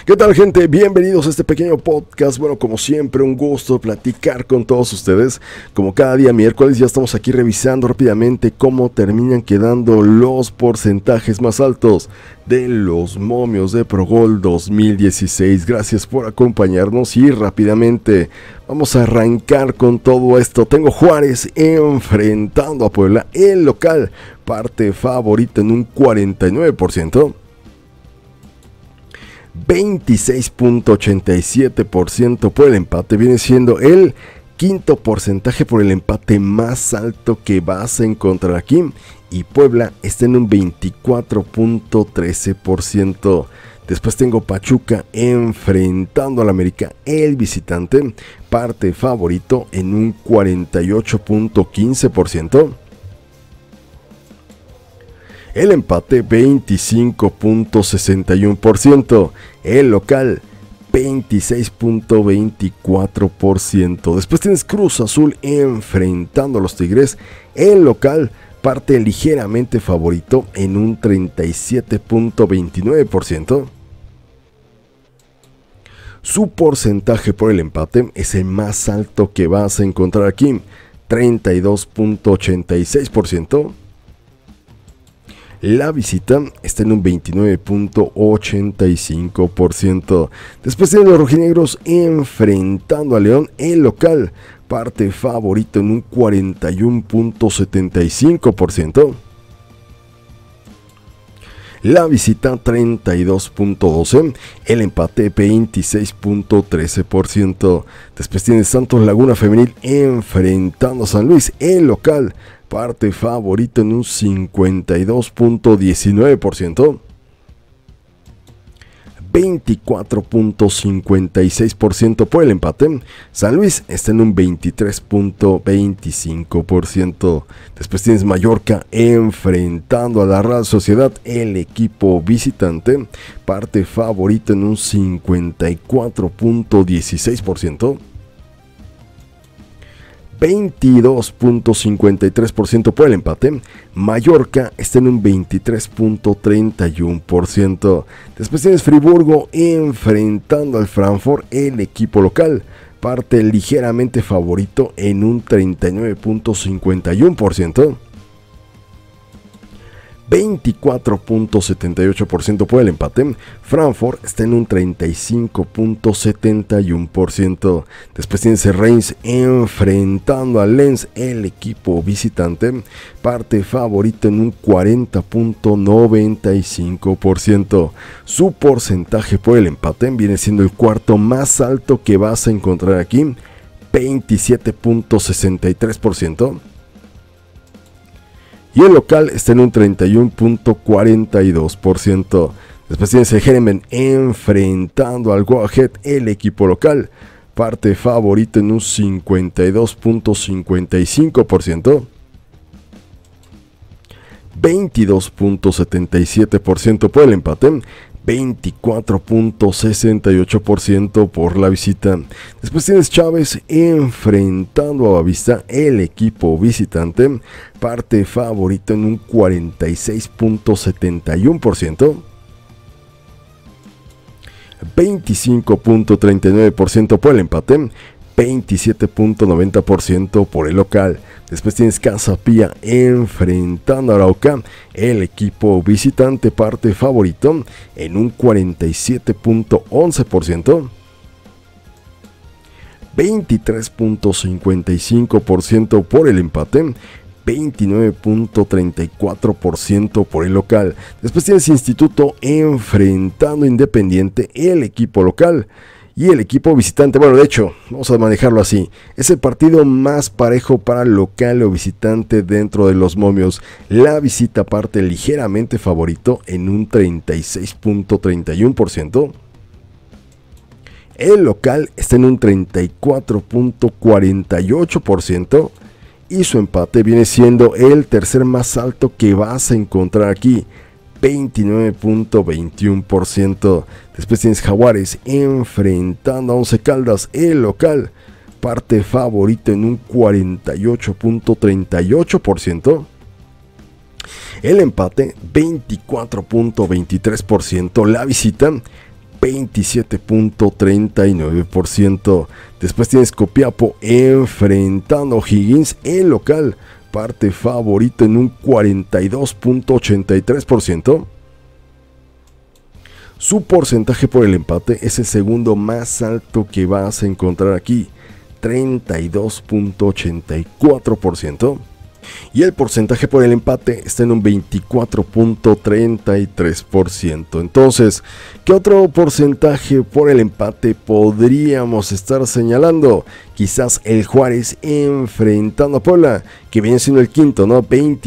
¿Qué tal, gente? Bienvenidos a este pequeño podcast. Bueno, como siempre, un gusto platicar con todos ustedes. Como cada día miércoles, ya estamos aquí revisando rápidamente cómo terminan quedando los porcentajes más altos de los momios de Pro Gol 2016. Gracias por acompañarnos y rápidamente vamos a arrancar con todo esto. Tengo Juárez enfrentando a Puebla, el local, parte favorita en un 49%. 26.87% por el empate, viene siendo el quinto porcentaje por el empate más alto que vas a encontrar aquí, y Puebla está en un 24.13%. Después tengo Pachuca enfrentando al América, el visitante, parte favorito en un 48.15%. El empate 25.61%, el local 26.24%. Después tienes Cruz Azul enfrentando a los Tigres, el local parte ligeramente favorito en un 37.29%. Su porcentaje por el empate es el más alto que vas a encontrar aquí, 32.86%. La visita está en un 29.85%. Después tienen los rojinegros enfrentando a León, el local, parte favorito en un 41.75%. La visita 32.12%, el empate 26.13%. Después tiene Santos Laguna Femenil enfrentando a San Luis, el local, parte favorito en un 52.19%. 24.56% por el empate. San Luis está en un 23.25%. Después tienes Mallorca enfrentando a la Real Sociedad, el equipo visitante, parte favorito en un 54.16%. 22.53% por el empate. Mallorca está en un 23.31%. Después tienes Friburgo enfrentando al Frankfurt, el equipo local, parte ligeramente favorito en un 39.51%. 24.78% por el empate. Frankfurt está en un 35.71%. Después tienes Reims enfrentando a Lens, el equipo visitante, parte favorito en un 40.95%. Su porcentaje por el empate viene siendo el cuarto más alto que vas a encontrar aquí, 27.63%. Y el local está en un 31.42%. Después tienes el Heerenveen enfrentando al Go Ahead, el equipo local, parte favorito en un 52.55%. 22.77% por el empate. 24.68% por la visita. Después tienes Chávez enfrentando a Boavista, el equipo visitante, parte favorito en un 46.71%. 25.39% por el empate. 27.90% por el local. Después tienes Casa Pía enfrentando a Arauca, el equipo visitante, parte favorito en un 47.11%. 23.55% por el empate. 29.34% por el local. Después tienes Instituto enfrentando a Independiente, el equipo local, y el equipo visitante. Bueno, de hecho, vamos a manejarlo así. Es el partido más parejo para local o visitante dentro de los momios. La visita parte ligeramente favorito en un 36.31%. El local está en un 34.48%. Y su empate viene siendo el tercer más alto que vas a encontrar aquí, 29.21%. Después tienes Jaguares enfrentando a Once Caldas, el local, parte favorito en un 48.38%. El empate 24.23%, la visita 27.39%. Después tienes Copiapó enfrentando a O'Higgins, el local, parte favorito en un 42.83%. Su porcentaje por el empate es el segundo más alto que vas a encontrar aquí, 32.84%. Y el porcentaje por el empate está en un 24.33%. Entonces, ¿qué otro porcentaje por el empate podríamos estar señalando? Quizás el Juárez enfrentando a Puebla, que viene siendo el quinto, ¿no?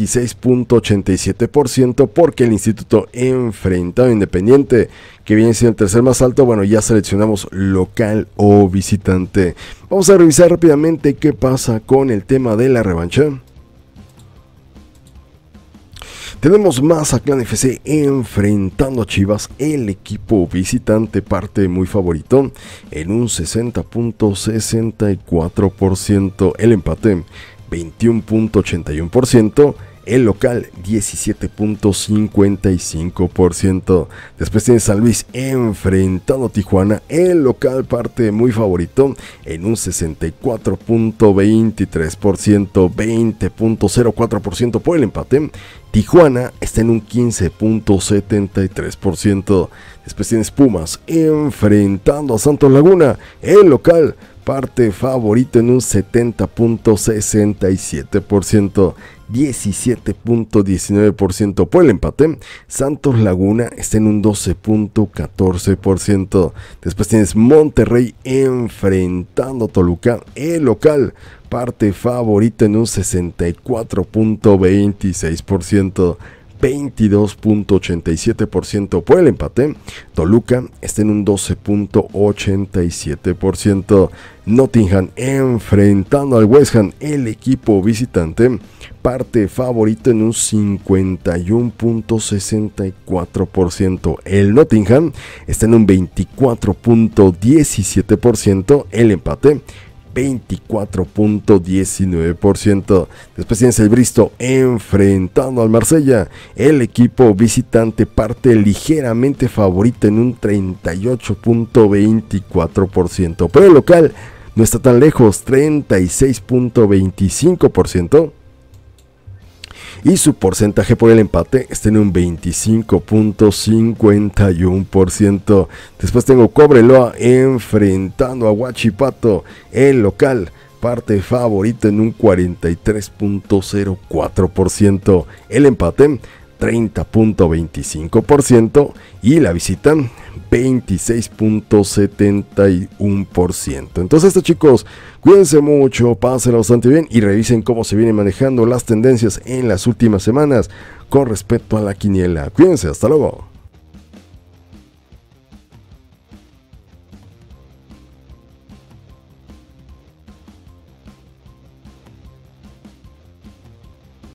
26.87%, porque el Instituto enfrentado a Independiente, que viene siendo el tercer más alto. Bueno, ya seleccionamos local o visitante. Vamos a revisar rápidamente qué pasa con el tema de la revancha. Tenemos Mazatlán FC enfrentando a Chivas, el equipo visitante parte muy favorito en un 60.64%, el empate 21.81%, el local 17.55%. Después tiene San Luis enfrentando a Tijuana, el local parte muy favorito en un 64.23%, 20.04% por el empate. Tijuana está en un 15.73%. Después tienes Pumas enfrentando a Santos Laguna, el local parte favorito en un 70.67%, 17.19% por el empate. Santos Laguna está en un 12.14%. Después tienes Monterrey enfrentando a Toluca, el local parte favorito en un 64.26%, 22.87% por el empate. Toluca está en un 12.87%. Nottingham enfrentando al West Ham, el equipo visitante, parte favorito en un 51.64%. El Nottingham está en un 24.17%. El empate 24.19%. Después tienes el Bristol enfrentando al Marsella, el equipo visitante parte ligeramente favorito en un 38.24%, pero el local no está tan lejos, 36.25%. Y su porcentaje por el empate está en un 25.51%. Después tengo Cobreloa enfrentando a Huachipato, el local parte favorito en un 43.04%. El empate 30.25% y la visita 26.71%. Entonces, chicos, cuídense mucho, pásenlo bastante bien y revisen cómo se vienen manejando las tendencias en las últimas semanas con respecto a la quiniela. Cuídense, hasta luego.